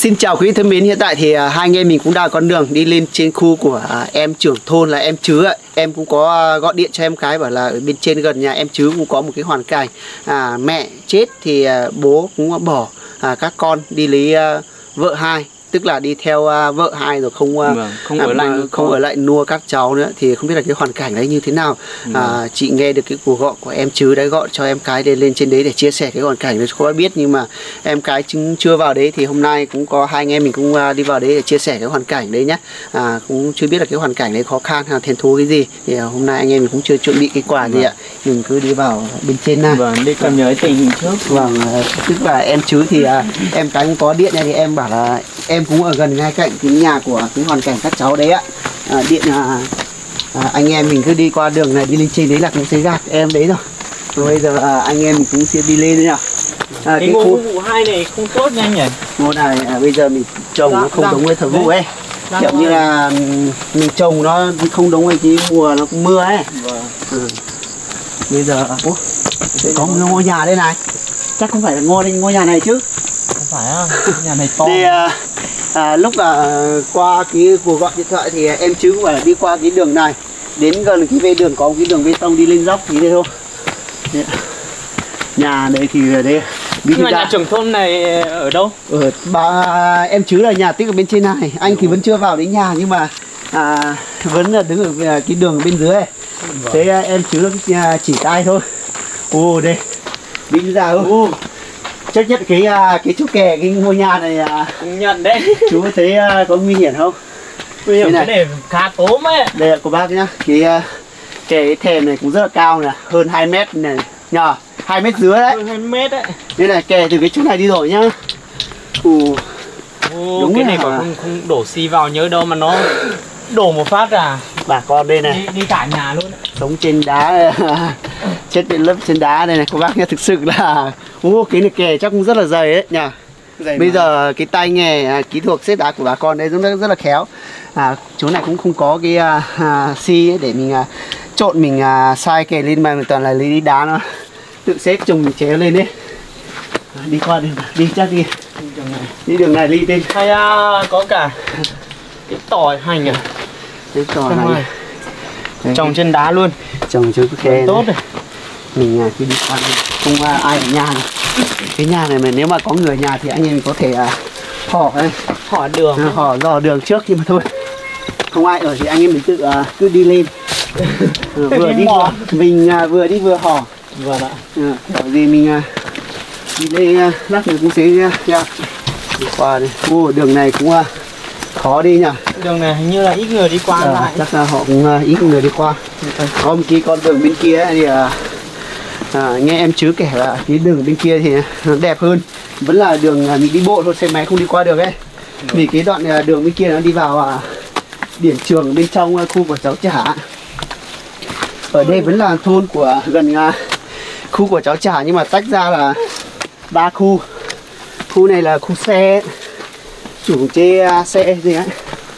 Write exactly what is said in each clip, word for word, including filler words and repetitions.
Xin chào quý vị thân mến, hiện tại thì uh, hai anh em mình cũng đang con đường đi lên trên khu của uh, em trưởng thôn là em Chứ ạ. Em cũng có uh, gọi điện cho em cái bảo là ở bên trên gần nhà em Chứ cũng có một cái hoàn cảnh à, mẹ chết thì uh, bố cũng bỏ uh, các con đi lấy uh, vợ hai, tức là đi theo uh, vợ hai rồi không uh, vâng, không à, ở lại không ở lại nuôi các cháu nữa. Thì không biết là cái hoàn cảnh đấy như thế nào. Vâng. à, Chị nghe được cái cuộc gọi của em Chứ đã gọi cho em cái để lên trên đấy để chia sẻ cái hoàn cảnh đấy cho các bác biết, nhưng mà em cái chứng chưa vào đấy thì hôm nay cũng có hai anh em mình cũng uh, đi vào đấy để chia sẻ cái hoàn cảnh đấy nhá. à, Cũng chưa biết là cái hoàn cảnh đấy khó khăn hay thiền thú cái gì thì uh, hôm nay anh em mình cũng chưa chuẩn bị cái quà gì vâng. ạ. Mình cứ đi vào bên trên nào. Vâng, đi cập nhật tình hình trước. Vâng, uh, tức là em Chứ thì uh, em cái cũng có điện này thì em bảo là em cũng ở gần ngay cạnh cái nhà của cái hoàn cảnh các cháu đấy ạ. à, Điện à, à, anh em mình cứ đi qua đường này đi lên trên đấy là cũng sẽ gạt em đấy rồi. Rồi bây giờ à, anh em mình cũng sẽ đi lên đấy nào. à, Cái, cái ngô vụ hai này không tốt nhanh nhỉ? Ngô này à, bây giờ mình trồng Dạ, nó không dạ. đúng với thời vụ ấy. Dạ, Kiểu dạ. như là mình trồng nó không đúng với cái mùa nó mưa ấy. Vâng. ừ. Bây giờ ủa, có một ngôi nhà đây này. Chắc không phải là ngôi ngôi nhà này chứ. Không phải á, nhà này to. Đi, à, à, lúc là qua cái cuộc gọi điện thoại thì em Chứ phải đi qua cái đường này, đến gần cái về đường có một cái đường bê tông đi lên dốc thì đây thôi. Đấy. Nhà đây thì ở đây. Nhưng mà nhà trưởng thôn này ở đâu? Ở bà em Chứ là nhà tích ở bên trên này. Anh thì vẫn chưa vào đến nhà nhưng mà à, vẫn là đứng ở cái đường bên dưới ấy. Vâng. Thế à, em Chứ chỉ tay thôi. Ồ đây, đi ra không? Chắc nhất cái cái chỗ kè cái ngôi nhà này à, Cũng nhận đấy. chú thấy uh, có nguy hiểm không? Nguy hiểm này. cái này khá tốm ấy. Đây là của bác nhá. Cái uh, cái thềm này cũng rất là cao nè, hơn hai mét này nhờ, hai mét dưới đấy. Hơn hai mét đấy. Đây là kè từ cái chỗ này đi rồi nhá. Ù. Ồ, Đúng cái là này còn không, không đổ xi vào nhớ đâu mà nó đổ một phát à. Bà con đây này. Đi, đi cả nhà luôn đấy. Sống trên đá, chết bên lớp trên đá đây này của bác nhá, thực sự là ô cái này kè chắc cũng rất là dày đấy nhỉ. Dày bây mà. Giờ cái tay nghề à, kỹ thuật xếp đá của bà con đây rất, rất là khéo. À, chỗ này cũng không có cái à, à, xi ấy để mình à, trộn mình à, sai kè lên mà mình toàn là lấy đá nó tự xếp chồng mình chéo lên đấy. À, đi qua đường đi chắc đi đường này. Đi đường này đi tên hay à, có cả cái tỏi hành à, cái tỏi này trồng trên đá luôn, trồng chứ kè tốt rồi. Mình à, khi đi qua không à, ai ở nhà này. Cái nhà này mà nếu mà có người ở nhà thì anh em có thể à, hỏi ấy. Hỏi đường à, hỏi dò đường trước, nhưng mà thôi không ai ở thì anh em mình tự à, cứ đi lên. à, vừa đi vừa, mình à, vừa đi vừa hỏi. Vâng ạ. à, hỏi gì mình à, đi lên à, lát nữa cũng sẽ à, đi qua đây. Ô, đường này cũng à, khó đi nhỉ. Đường này hình như là ít người đi qua à, lại. Chắc là họ cũng à, ít người đi qua. Có một cái con đường bên kia ấy, thì à, à, nghe em Chứ kể là cái đường bên kia thì nó đẹp hơn, vẫn là đường à, mình đi bộ thôi, xe máy không đi qua được ấy. Ừ. Vì cái đoạn à, đường bên kia nó đi vào à, điểm trường bên trong à, khu của cháu Chả. Ở đây vẫn là thôn của gần à, khu của cháu Chả, nhưng mà tách ra là ba khu. Khu này là khu xe, chủ chê à, xe gì ấy.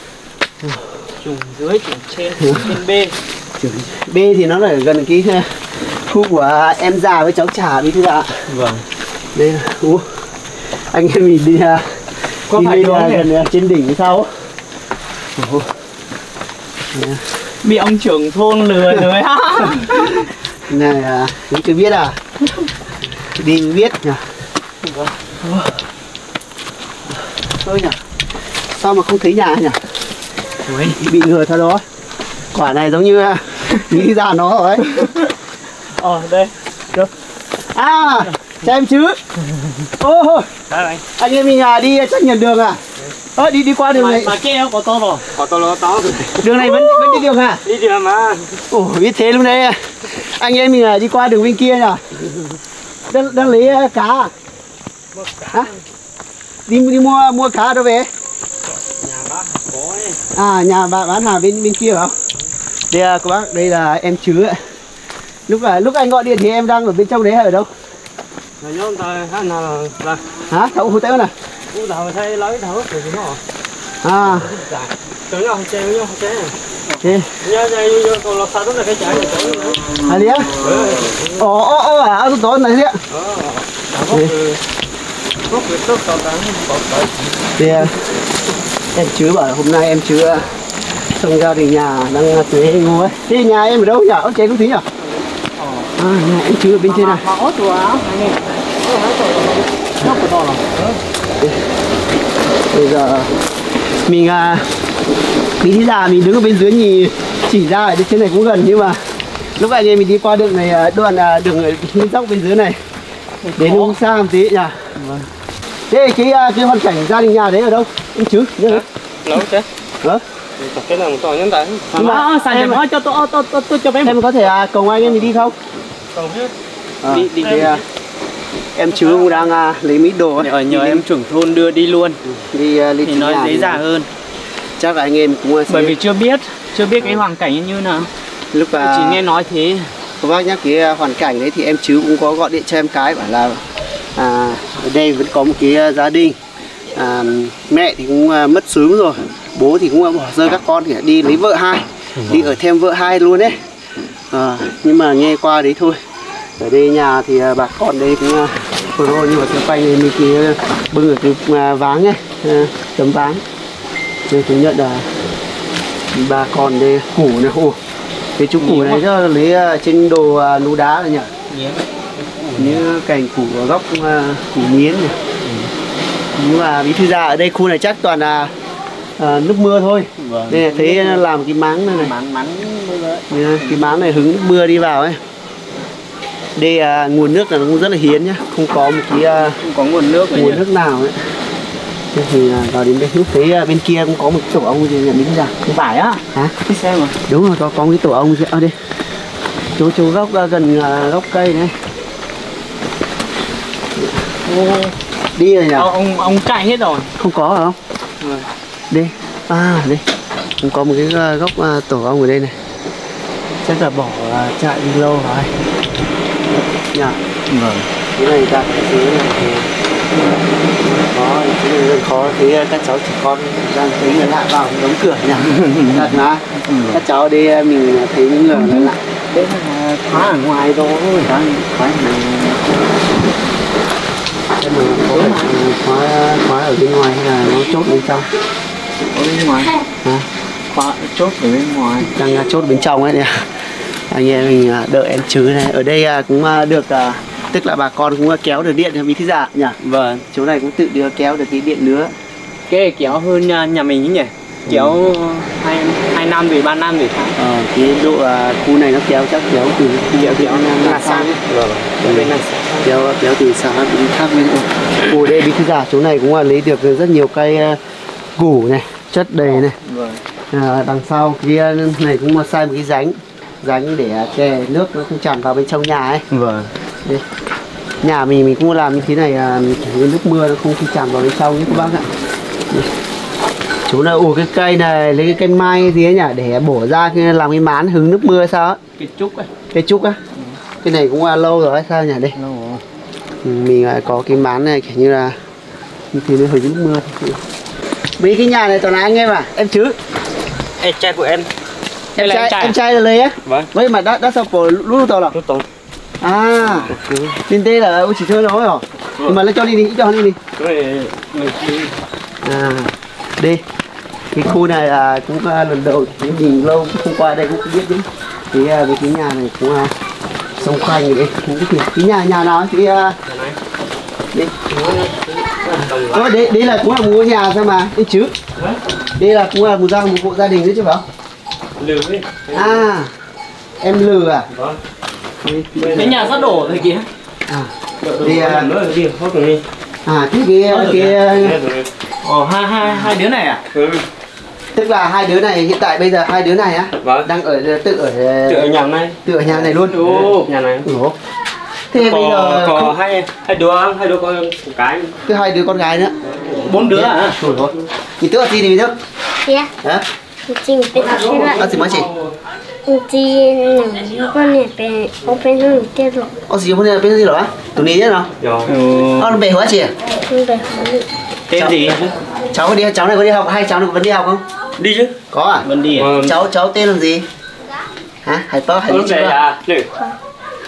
Trùng dưới, trùng trên, trên B. B thì nó là gần cái khu của em già với cháu Chả đi thưa ạ. Vâng. Đây là uh, anh em mình đi có đi phải lên đường gần trên đỉnh sau. Uh. Bị ông trưởng thôn lừa rồi ha. Này à, cũng chưa biết à. Đi mới biết nhỉ. Vâng. Thôi nhỉ. Sao mà không thấy nhà nhỉ? Ui. Bị lừa thật đó. Quả này giống như nghĩ ra nó rồi ấy. Ờ đây. Được. À, cho em Chứ. Ô, anh. anh em mình à, đi chắc nhận đường à? Ơ, đi đi qua đường mà, này. mà kia có to rồi. Có to nó to rồi. Đường này vẫn vẫn đi đường à? Đi đường mà. Ồ, biết thế luôn đấy. Anh em mình à, đi qua đường bên kia nhỉ? Đang, đang lấy cá à? Mua cá. Hả? Đi đi mua mua cá đâu về? Nhà bác có ấy. À, nhà bà bán hàng bên bên kia phải không? Đây à, các bác, đây là em Chứ ạ. Lúc à, lúc anh gọi điện thì em đang ở bên trong đấy hay ở đâu? Rồi nhóm ta hắn là là Hả? Thấu hú téo này. cú đầu thấy lấy thấu rồi nó. À. Tưởng là không chơi với nhau không chơi. Thế. Nhớ nhớ còn là sao đó là cái trái này tưởng nữa. À đi á? Ồ ồ ồ à, ở chỗ này đấy ạ. Ờ. Thì em chứ bảo là hôm nay em chứ xong gia đình nhà đang tưới ngô ấy. Thế nhà em ở đâu nhỉ? Ơ chế cũng tí nhỉ? À, nhà em chứ ở bên trên này. Bây giờ mình à, mình đi ra mình đứng ở bên dưới nhìn chỉ ra ở trên này cũng gần, nhưng mà lúc anh em mình đi qua đường này, đoạn đường ở bên dốc bên dưới này đến cũng xa một tí nhỉ. Thế cái cái hoàn cảnh gia đình nhà đấy ở đâu em chứ? Lâu chứ. Hả? Cái nào to nhân đấy. Nhưng mà xài em nói cho tôi tôi tôi tôi cho em. Em có thể à, cùng anh em mình đi không? Còn hết. À, đi đi thì, à, em chứ cũng đang à, lấy mít đồ ấy. Nhờ, nhờ em trưởng thôn đưa đi luôn. Đi à, thì nó dễ dàng hơn. Chắc là anh em cũng bởi vì chưa biết chưa biết cái hoàn cảnh như nào. Lúc à, chỉ nghe nói thế. Các bác nhắc cái hoàn cảnh đấy thì em chứ cũng có gọi điện cho em cái bảo là à, ở đây vẫn có một cái gia đình à, mẹ thì cũng à, mất sớm rồi, bố thì cũng bỏ rơi các con thì đi lấy vợ hai, đi ở thêm vợ hai luôn đấy. À, nhưng mà nghe qua đấy thôi. Ở đây nhà thì à, bà con đây cũng à, rồi, nhưng mà xung quanh này mình kia bưng ở cái à, váng ấy, à, tấm váng. Nên thứ nhất là bà con đây củ này, ô cái chú củ này rất là lấy uh, trên đồ uh, núi đá này nhỉ, yeah. Như cành củ gốc uh, củ miến này. Ừ. Nhưng mà bí thư già ở đây khu này chắc toàn là uh, nước mưa thôi. Vâng. Đây là thấy làm cái máng này, này. Máng máng Yeah, cái máng này hứng nước mưa đi vào ấy. Đây uh, nguồn nước là nó cũng rất là hiếm nhá, không có một cái uh, không có nguồn nước nguồn nhỉ? Nước nào ấy. Thì vào đến đây lúc thấy bên kia cũng có một tổ ong gì nhận biết ra. Không phải á? Hả? Cái xe mà. Đúng rồi, có có cái tổ ong gì ở đây. Chỗ chỗ gốc gần uh, gốc cây này. Ô. Đi rồi nhỉ? Ông ông chạy hết rồi. Không có hả không? Rồi. Đây. À đây. Cũng có một cái uh, gốc uh, tổ ong ở đây này. Chắc là bỏ uh, chạy đi lâu rồi. Nhỉ? Vâng. Cái này đặt ở dưới này thì khó, cái này rất khó. Thế các cháu chỉ con đang thấy người lạ vào đóng cửa nhỉ. Thật mà các cháu đi mình thấy những người lạ. Đấy là khóa ở ngoài thôi. Khóa khóa thế mà có khóa khóa ở bên ngoài hay là nó chốt bên trong? Ở bên ngoài. Hả? Khóa chốt ở bên ngoài. Đang chốt bên trong ấy nè. Anh em mình đợi em chứ này. Ở đây cũng được, tức là bà con cũng kéo được điện cho bí thư già nhỉ? Vâng. Chỗ này cũng tự đưa kéo được cái điện nữa. Cái này kéo hơn nhà, nhà mình nhỉ? Kéo ừ. hai, hai năm về ba năm về tháng. Ờ, cái độ uh, khu này nó kéo chắc kéo từ kéo kéo là xa. Vâng. Kéo kéo từ xa đến khác bên. Ồ đây bí thư già chỗ này cũng là lấy được rất nhiều cây uh, củ này, chất đầy này. Vâng. À, đằng sau kia này cũng là sai một cái rãnh, rãnh để uh, kè nước nó không tràn vào bên trong nhà ấy. Vâng. Đây. Nhà mình mình cũng làm như thế này, uh, nước mưa nó không không tràn vào bên trong nhé các bác ạ. Đây. Chú là ủ cái cây này lấy cái cây mai gì ấy nhỉ, để bổ ra làm cái mán hứng nước mưa sao á? Cái trúc ấy. Cái trúc á? Ừ. Cái này cũng là lâu rồi sao nhỉ đây? Lâu rồi. Ừ, mình lại có cái mán này kiểu như là như thế nó hứng nước mưa. Mấy cái nhà này toàn là anh em à? Em chứ? Em trai của em. Em trai, trai em trai là lấy á? Vâng. Vậy mà đã đã sao của lúc tàu là? Lúc tàu. À. Tên tê là ôi chỉ chơi nó rồi. Nhưng mà lấy cho đi đi, cho đi đi. À. Đi. Cái khu này là cũng uh, lần đầu nhìn lâu không qua đây cũng không biết đấy. Thì uh, với cái nhà này cũng uh, xung quanh đấy, cũng cái, cái nhà nhà nào thì uh, đây. Đó, đấy, đấy là cũng là một ngôi nhà sao mà đấy chứ. Đây là cũng là một gia một hộ gia đình đấy chứ phải không? Lừ ấy. À. Em Lừ à? Vâng. Cái nhà sắp đổ rồi kìa. À. Đây à, à cái kia kia Ồ, hai hai hai đứa này à? Ừ. Tức là hai đứa này hiện tại bây giờ hai đứa này á? Vâng. Đang ở tự ở tự ở nhà này. Tự ở nhà này luôn. Ồ, nhà này. Ủa. Thế có, bây giờ có không... hai hai đứa hai đứa con một cái. Cứ hai đứa con gái nữa. Bốn đứa à? Trời ơi. Chị tức là gì thì mình tức? Dạ. Hả? Chị biết cái loại. Ăn gì mà chị? Chị con này bé ông bé nó tiêu rồi. Có gì hôm nay bên gì rồi á? Tụi ní thế nào? Dạ. Con về hả chị? Không về. Tên gì? Cháu có đi, cháu này có đi học, hai cháu này vẫn đi học không? Đi chứ. Có à? Vẫn đi à? Cháu cháu tên là gì? Hả? Hải Tơ, Hải Tơ chưa? À?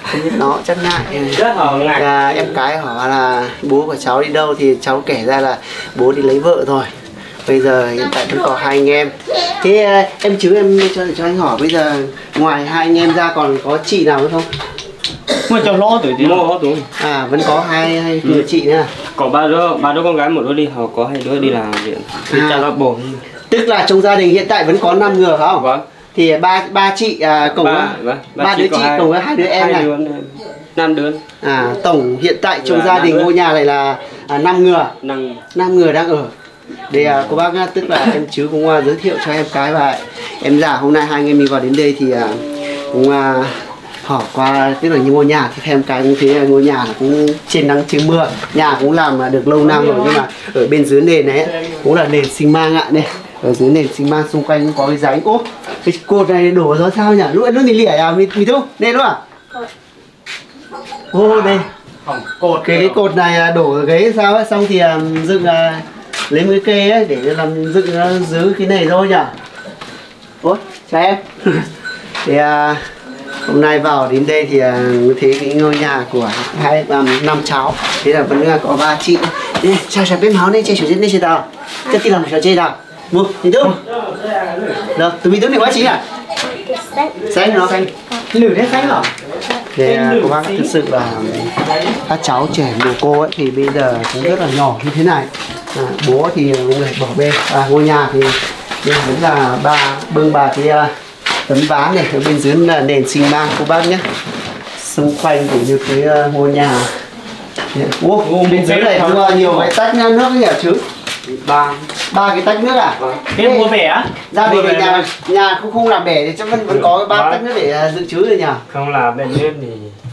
không biết nó chắc ngại. Rất là ngại. À, em cái hỏi là bố của cháu đi đâu thì cháu kể ra là bố đi lấy vợ rồi. Bây giờ hiện tại vẫn có hai anh em. Thế à, em chứ em cho cho anh hỏi bây giờ ngoài hai anh em ra còn có chị nào nữa không? Mà cháu lo tuổi thì lo tuổi. À vẫn có hai hai người chị nữa. Có ba đứa, ba đứa con gái, một đứa đi học, có hai đứa đi làm viện. Đi cha nó bổ. Tức là trong gia đình hiện tại vẫn có năm người không? Vâng. Thì ba ba chị à, cùng ba, với vâng. ba, ba đứa chị hai, cùng với hai đứa em hai này. đứa, năm đứa. À tổng hiện tại trong Là gia đình đứa. ngôi nhà này là à, năm người. Năm năm người đang ở. Đây à, cô bác tức là em chứ cũng uh, giới thiệu cho em cái và em già hôm nay hai anh em mình vào đến đây thì uh, cũng uh, hỏi qua tức là như ngôi nhà thì thêm cái cũng thế là ngôi nhà là cũng trên nắng trên mưa, nhà cũng làm được lâu năm rồi nhưng mà ở bên dưới nền này ấy, cũng là nền xi măng ạ. Đây ở dưới nền xi măng xung quanh cũng có cái rãnh. Ô cái cột này đổ ra sao nhỉ? Lúc lúc mình lỉa à mình mình thu đây đúng à? Ô đây cột cái, cái cột này đổ cái sao ấy xong thì um, dựng uh, lấy mấy cây ấy để làm dựng uh, giữ cái này thôi nhỉ? Ôi chào em. Thì uh, hôm nay vào đến đây thì uh, thấy cái ngôi nhà của hai um, năm cháu, thế là vẫn uh, có ba chị. Đây, chào chào bên máu đây chơi chủ trên đây chơi tao, chắc tí làm trò chơi nào. Mua, nhìn đâu? Đâu, tụi mình đứng này quá chị à? Xanh nó xanh. Lửa đấy xanh hả? Để các bác thực sự là các cháu trẻ mồ cô ấy thì bây giờ cũng rất là nhỏ như thế này. À, bố thì cũng lại bỏ bê. À, ngôi nhà thì đây vẫn là ba bưng bà cái uh, tấm ván này ở bên dưới là nền xi măng cô bác nhé. Xung quanh cũng như cái uh, ngôi nhà. Ô, bên dưới này có nhiều cái tách nước nhỉ chứ? Ba ba cái tách nước à? Thế mua bể á? Gia đình nhà nhà cũng không làm bể thì chắc vẫn vẫn có ba tách nước để dự trữ rồi nhỉ? Không là bể nước thì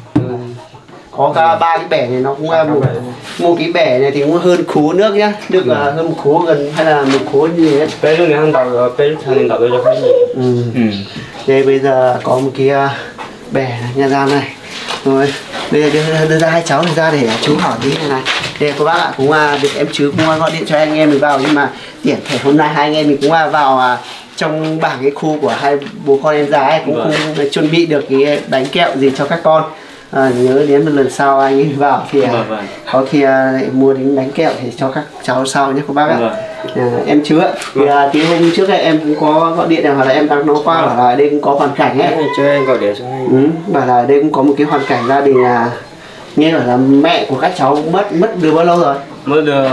có cả ba cái bể này nó cũng một, một cái bể này thì cũng hơn khố nước nhá, được uh, hơn một khố gần hay là một khố gì đấy. bể nước này hơn đào bể nước thằng đào cho cái gì? Ừ. ừ. Đây bây giờ có một cái uh, bể nhà giam này. Rồi bây giờ đưa, đưa ra hai cháu ra để chú hỏi tí này này. Đây các bác ạ, cũng uh, được em chứ cũng uh, gọi điện cho anh em mình vào nhưng mà tiện thể hôm nay hai anh em mình cũng uh, vào uh, trong bảng cái khu của hai bố con em già ấy cũng không vâng. chuẩn bị được cái bánh kẹo gì cho các con. À, nhớ đến một lần sau anh ấy vào thì vâng, vâng. có khi lại mua đến bánh kẹo thì cho các cháu sau nhé các bác ạ. Vâng. À, em chứ ạ thì à, cái hôm trước ấy, em cũng có gọi điện hoặc là em đang nói qua vâng. bảo là đây cũng có hoàn cảnh ấy cho em gọi điện cho anh. Ừ, bảo là đây cũng có một cái hoàn cảnh gia đình là nghe bảo là mẹ của các cháu mất mất được bao lâu rồi? Mất được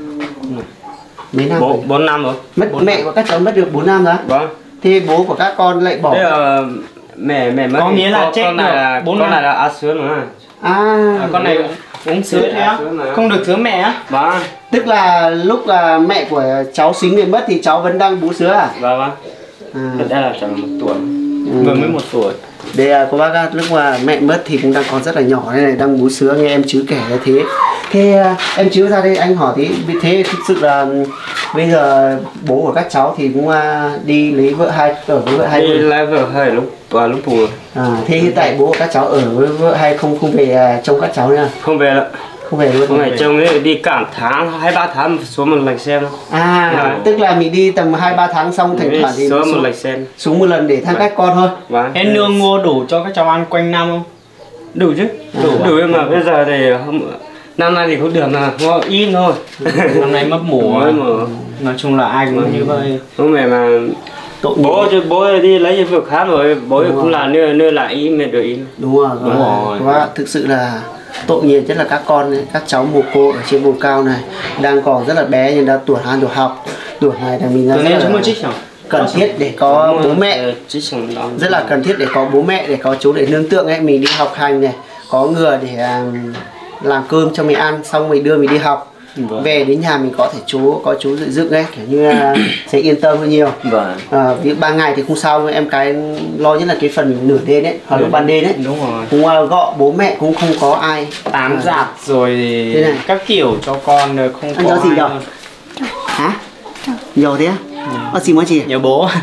mấy năm? Bốn, bốn năm rồi. Mất mẹ năm. Của các cháu mất được bốn năm rồi. Vâng. Thì bố của các con lại bỏ. Thế là mẹ mẹ mất. Có nghĩa là chết con này là bốn con này là ăn sữa mà. À, à con này uống sữa thế á? Không được sữa mẹ á? Vâng. Tức là lúc là mẹ của cháu Xính bị mất thì cháu vẫn đang bú sữa à? Vâng vâng. À. Đây là chẳng một tuổi. Ừ. Vừa mới một tuổi. Đây cô bác lúc mà mẹ mất thì cũng đang còn rất là nhỏ đây này, đang bú sữa nghe em chứ kể là thế. Thế em chứ ra đây anh hỏi tí, thế thực sự là bây giờ bố của các cháu thì cũng đi lấy vợ hai ở với vợ hai đi lấy vợ hai lúc và lúc bù. À, thế hiện tại bố của các cháu ở với vợ hay không không về trông các cháu nữa? Không về đâu. Không về luôn. Không phải trông đấy đi cả tháng hai ba tháng xuống một lần xem. À, à, tức là mình đi tầm hai ba tháng xong thỉnh thoảng thì xuống một lần xem. Xuống một lần để thăm các con thôi. Vâng. Em nương mua đủ cho các cháu ăn quanh năm không? Đủ chứ. Đủ à, đủ mà bây giờ thì không năm nay thì không được mà mua ít thôi. Năm nay mất mùa mà. Nói chung là ai cũng như vậy. Không phải mà tội bố chứ bố đi lấy việc khác rồi bố đúng cũng rồi. Là nơi nơi lại ý mệt rồi ý. Đúng rồi. Đúng rồi. Và thực sự là tội nghiệp nhất là các con ấy, các cháu mồ côi ở trên vùng cao này đang còn rất là bé nhưng đã tuổi ăn tuổi học, tuổi này là mình rất là cần thiết để có bố mẹ, rất là cần thiết để có bố mẹ để có chú để nương tựa ấy, mình đi học hành này có người để làm cơm cho mình ăn xong mình đưa mình đi học. Vâng. Về đến nhà mình có thể chú có chú dựng dựng ấy kiểu như là sẽ yên tâm hơn nhiều. Vâng. À, ví dụ ban ngày thì không sao em cái lo nhất là cái phần nửa đêm đấy hoặc lúc ban đêm đấy. Đúng rồi. Cũng uh, gọi bố mẹ cũng không có ai tám à, giặt rồi thế này các kiểu cho con rồi không anh có gì đâu. Hả? Nhiều thế á? Anh gì mới chị? Nhớ bố. Anh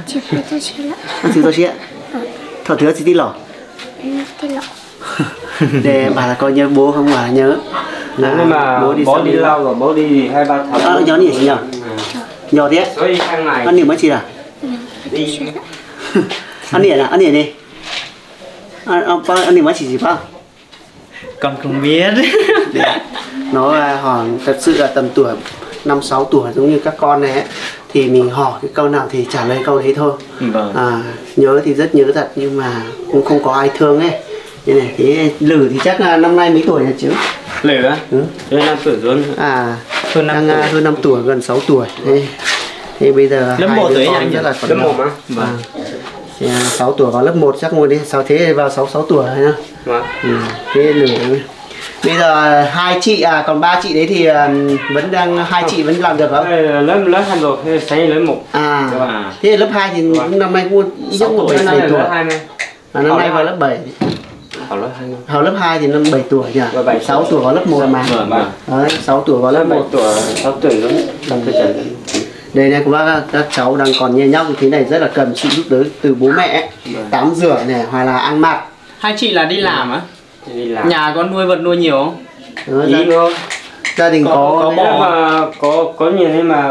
gì tôi chị ạ? Thở thứ gì tí lỏ? Tí lỏ. Để bà là coi nhớ bố không mà nhớ. À, nhưng mà bố đi, bố đi lâu rồi, bố đi hai ba tháng. À, nhỏ gì nhỉ? Nhỏ thế? Ăn điểm mấy chị à? Đi. Ăn điểm à? Ăn điểm đi. Ăn ăn điểm mấy chị gì không? Con không biết. Nó à, hỏi thật sự là tầm tuổi năm sáu tuổi giống như các con này ấy, thì mình hỏi cái câu nào thì trả lời câu đấy thôi. Vâng. À, nhớ thì rất nhớ thật nhưng mà cũng không có ai thương ấy. Như này, thế Lử thì chắc là năm nay mấy tuổi là chứ? Lử á? Ừ. Hơn năm tuổi rồi. À, hơn năm đang tuổi. hơn năm tuổi, gần sáu tuổi. Thế, thế bây giờ lớp một tuổi anh rất là còn lớp một mà. Vâng. Thì, à, sáu tuổi vào lớp một chắc ngồi đi, sáu thế vào sáu sáu tuổi rồi nhá. Vâng. Ừ. Thế Lử bây giờ hai chị à còn ba chị đấy thì uh, vẫn đang hai chị vẫn làm được không? Lớp lớp hai rồi, sáng lớp một. À, à. Thế lớp hai thì cũng năm nay cũng ít nhất một bảy bảy tuổi. À, năm nay vào lớp bảy. Học lớp hai. Học lớp hai thì năm bảy tuổi nhỉ? sáu tuổi vào lớp một mà. Vâng, vâng. Đấy, sáu tuổi vào lớp một. tuổi, sáu tuổi rồi. Đây này các bác, các cháu đang còn nhẹ nhóc như thế này rất là cần sự giúp đỡ từ bố mẹ. Tắm rửa này hoặc là ăn mặc. Hai chị là đi làm á? Đi làm. Nhà có nuôi vật nuôi nhiều không? Đó, Ý gia, không? gia đình có có, có bò mà có có nhiều nhưng mà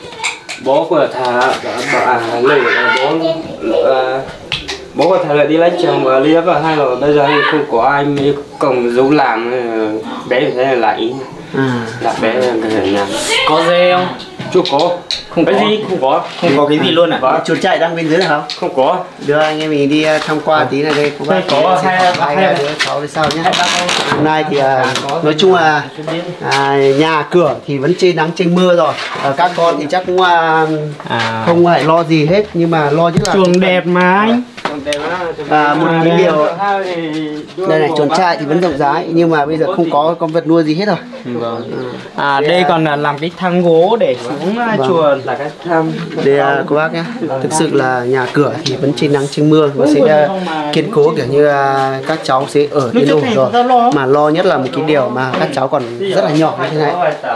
bố của thà bảo à lử bố uh, bố của thà lại đi lấy chồng và ly và hai rồi bây giờ thì không có ai mới cùng giúp làm bé thì thế là lại à. đặt bé ở nhà. Có dê không? Chưa có. Không có gì, không có. Không có cái gì luôn à? Có. Chuột chạy đang bên dưới là không? Không có. Đưa anh em mình đi tham quan tí này đây. Có có hai hai đứa cháu với sau nhé. Hôm nay thì à, nói chung là à, nhà cửa thì vẫn trên nắng trên mưa rồi. À, các con thì chắc cũng à, à. không phải lo gì hết nhưng mà lo nhất là chuồng đẹp mà anh. À, một cái điều đây này, chuồng trại thì vẫn rộng rãi nhưng mà bây giờ không có con vật nuôi gì hết rồi. Vâng. À đây còn là làm cái thang gỗ để xuống vâng. chuồng là cái thang. Đây à, cô bác nhé, thực sự là nhà cửa thì vẫn trên nắng trên mưa và sẽ uh, kiên cố kiểu như uh, các cháu sẽ ở yên ổn rồi. Mà lo nhất là một cái điều mà các cháu còn rất là nhỏ như thế này.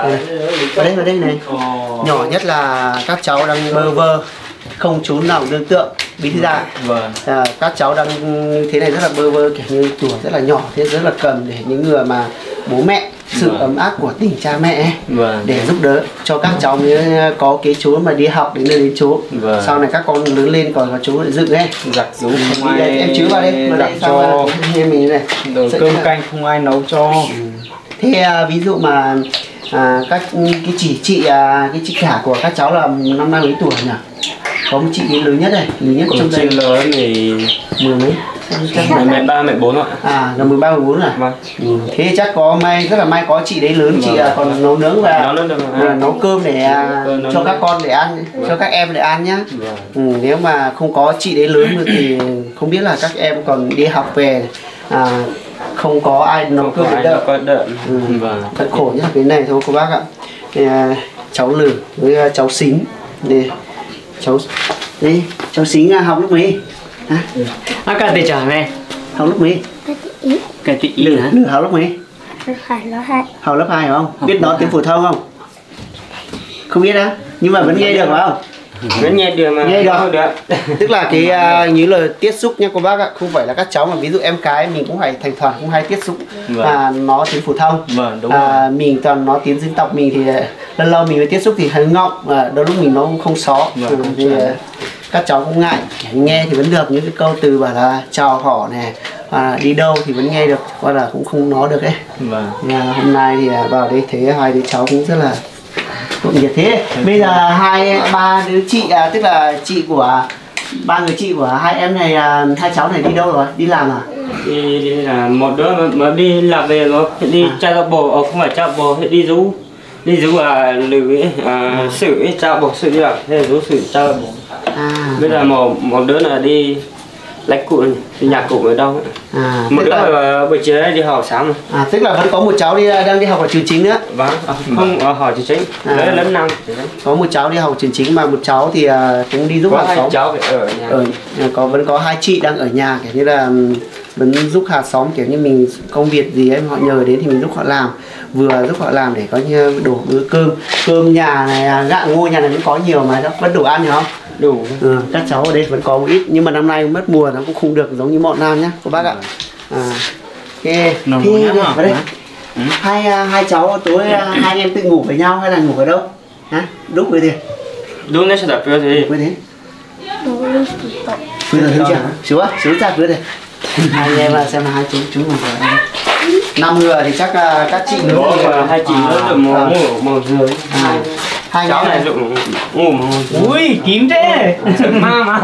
Ở đây, ở đây này, nhỏ nhất là các cháu đang bơ vơ không trốn nào đương tượng bí thư ra. Vâng. À, các cháu đang như thế này rất là bơ vơ kiểu như tuổi rất là nhỏ, thế rất là cần để những người mà bố mẹ sự vâng. ấm áp của tình cha mẹ vâng. để giúp đỡ cho các cháu mới có cái chỗ mà đi học đến nơi đến chỗ vâng. sau này các con lớn lên còn có chỗ để dựng ấy giặt rũ không ai đây, em chứ vào đây vào đây cho em mình này đồ cơm canh không ai nấu cho. Ừ. Thế à, ví dụ mà à, các cái chị chị à, cái chị cả của các cháu là năm nay mấy tuổi nhỉ? Có một chị lớn nhất này, lớn nhất trong đây lớn thì mười mấy. mẹ ba mẹ bốn ạ. À là mười ba mười bốn rồi. Vâng. Ừ. Thế chắc có may rất là may có chị đấy lớn chị vâng. còn nấu nướng và nấu, và nấu cơm để à, nấu cho nấu các con để ăn vâng. cho các em để ăn nhá. Vâng. Ừ, nếu mà không có chị đấy lớn nữa thì không biết là các em còn đi học về à, không có ai nấu cơm để đợi. đợi. Ừ. Vâng. Thật khổ nhá cái này thôi cô bác ạ. Thì, à, cháu Lử với à, cháu Xính đây cháu đây cháu Xính à, học lúc mấy? Hả? À, cả tỷ trả này học lúc mấy? Cả tỷ ý hả? Lử học lúc mấy? lớp hai. Học lớp hai không? Học biết nói tiếng phổ thông không? Không biết á? Nhưng mà vẫn nghe được phải không? Vẫn nghe được mà. Nghe được. được. Tức là cái uh, như lời tiếp xúc nha cô bác ạ, không phải là các cháu mà ví dụ em cái mình cũng phải thành thoảng cũng hay tiếp xúc vâng. và nó tiếng phổ thông. Vâng, đúng à, rồi. Mình toàn nói tiếng dân tộc mình thì lâu lâu mình mới tiếp xúc thì hơi ngọng và đôi lúc mình nó cũng không xó. Vâng, ừ, thì, uh, các cháu cũng ngại nghe thì vẫn được những cái câu từ bảo là chào hỏi này à, đi đâu thì vẫn nghe được hoặc là cũng không nói được ấy. Vâng. À, hôm nay thì vào đây thấy hai đứa cháu cũng rất là nhộn nhịp. Thế bây giờ hai ba đứa chị à, tức là chị của ba người chị của hai em này à, hai cháu này đi đâu rồi, đi làm à? Đi, đi là một đứa mà, mà đi làm về rồi đi à. Cha bồ không phải cha bồ đi rú đi rú à Lử ấy à, à. Sự ấy cha bồ sự đi làm thế là rú sự cha bồ. À. Bây giờ một một đứa là đi lấy cụ đi nhà cụ ở đâu à, một đứa là... là buổi chiều đi học sáng rồi. À tức là vẫn có một cháu đi đang đi học ở trường chính nữa. Vâng. À, không à, hỏi trường chính à. Lớp lớp năm có một cháu đi học trường chính mà một cháu thì uh, cũng đi giúp có hàng hai xóm. Cháu phải ở nhà. Ở có vẫn có hai chị đang ở nhà kiểu như là vẫn giúp hàng xóm kiểu như mình công việc gì ấy họ nhờ đến thì mình giúp họ làm, vừa giúp họ làm để có như đổ bữa cơm cơm nhà này gạo ngô nhà này vẫn có nhiều mà vẫn đủ ăn hiểu không? Đủ. Ừ, các cháu ở đây vẫn có một ít nhưng mà năm nay mất mùa nó cũng không được giống như mọi năm nhá cô bác ạ. À, okay. Thế vào đây ừ. hai hai cháu tối hai anh em tự ngủ với nhau hay là ngủ ở đâu? Hả? Đúng rồi thì. Đúng đấy, sẽ đập rồi thì. Đúng thế. Bây giờ chưa? Chú á, chú chặt nữa đây. Hai anh em xem là hai chú chú mà năm người thì chắc là các chị nữa thì hai chị nữa được ngủ ngủ dưới. Hai cháu này được ngủ ngủ. Ui kín thế. Sợ ma mà.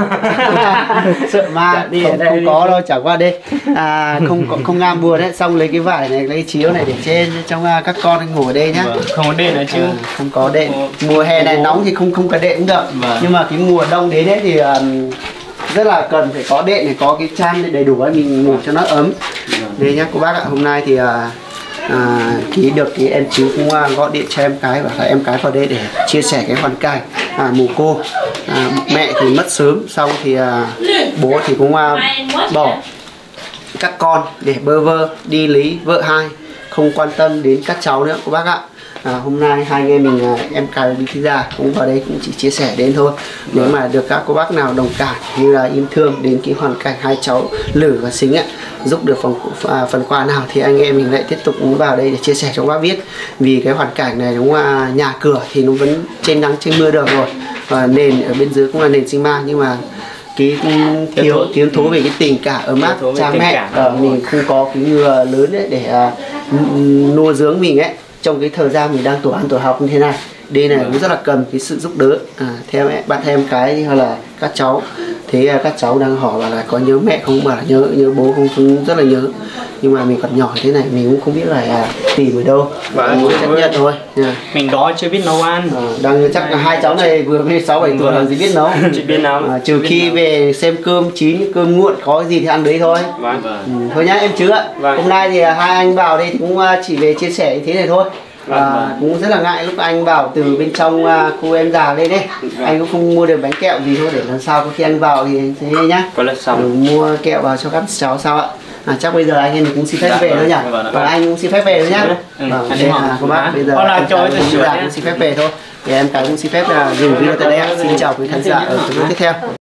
Sợ ma đi không, đây không đi. có đâu, chẳng qua đây à, không có không ngam buồn đấy, xong lấy cái vải này lấy chiếu này để trên trong uh, các con ngủ ở đây nhá. Vâng. Không có đệm nữa chứ. À, không có đệm. Mùa hè này nóng thì không không có đệm cũng được. Vâng. Nhưng mà cái mùa đông đến đấy thì um, rất là cần phải có đệm để có cái chăn để đầy đủ ấy, mình ngủ cho nó ấm. Đây nhá cô bác ạ, hôm nay thì uh, à, ký được cái em chú cũng uh, gọi điện cho em cái và là em cái vào đây để chia sẻ cái hoàn cảnh à, mồ cô à, mẹ thì mất sớm, xong thì à, bố thì cũng uh, bỏ các con để bơ vơ đi lấy vợ hai, không quan tâm đến các cháu nữa cô bác ạ. À, hôm nay hai anh em mình em cái đi thi ra cũng vào đây cũng chỉ chia sẻ đến thôi. Nếu mà được các cô bác nào đồng cảm như là yêu thương đến cái hoàn cảnh hai cháu Lử và Sính ạ, giúp được phần à, phần quà nào thì anh em mình lại tiếp tục vào đây để chia sẻ cho các bác biết. Vì cái hoàn cảnh này đúng là nhà cửa thì nó vẫn trên nắng trên mưa được rồi, và nền ở bên dưới cũng là nền xi măng, nhưng mà cái thiếu thiếu thố về cái tình cảm ấm áp cha mẹ ở mình không có cái người lớn ấy để uh, nuôi dưỡng mình ấy trong cái thời gian mình đang tuổi ăn tuổi học như thế này. Đây này cũng rất là cần cái sự giúp đỡ à, theo em bạn thêm cái hay là các cháu. Thế các cháu đang hỏi bảo là có nhớ mẹ không, bảo là nhớ nhớ bố không, cũng rất là nhớ, nhưng mà mình còn nhỏ thế này mình cũng không biết là à, tìm ở đâu, mình chấp nhận thôi. Yeah. Mình đó chưa biết nấu ăn. À, đang chắc là hai cháu này vừa mới sáu bảy tuổi làm gì biết nấu. Chị biết nấu. À, trừ khi về xem cơm chín cơm nguội có gì thì ăn đấy thôi. Vâng. Ừ, thôi nhá em chứ ạ. Vâng. Hôm nay thì hai anh vào đây thì cũng chỉ về chia sẻ như thế này thôi. À, cũng rất là ngại lúc anh vào từ bên trong uh, cô em già lên đấy, anh cũng không mua được bánh kẹo gì thôi, để lần sau có khi anh vào thì thế nhá, có lần sau mua kẹo vào cho các cháu sao ạ. À, chắc bây giờ anh em mình cũng xin phép dạ, về thôi nhỉ, vâng, và anh cũng xin phép về thôi nhá. Ừ, Vâng, anh đây hỏi là cô bác, bây giờ con em cho cái cái cũng xin phép về thôi, thì em cái cũng xin phép là dừng video tại đây ạ. Xin chào quý khán giả ở video tiếp theo.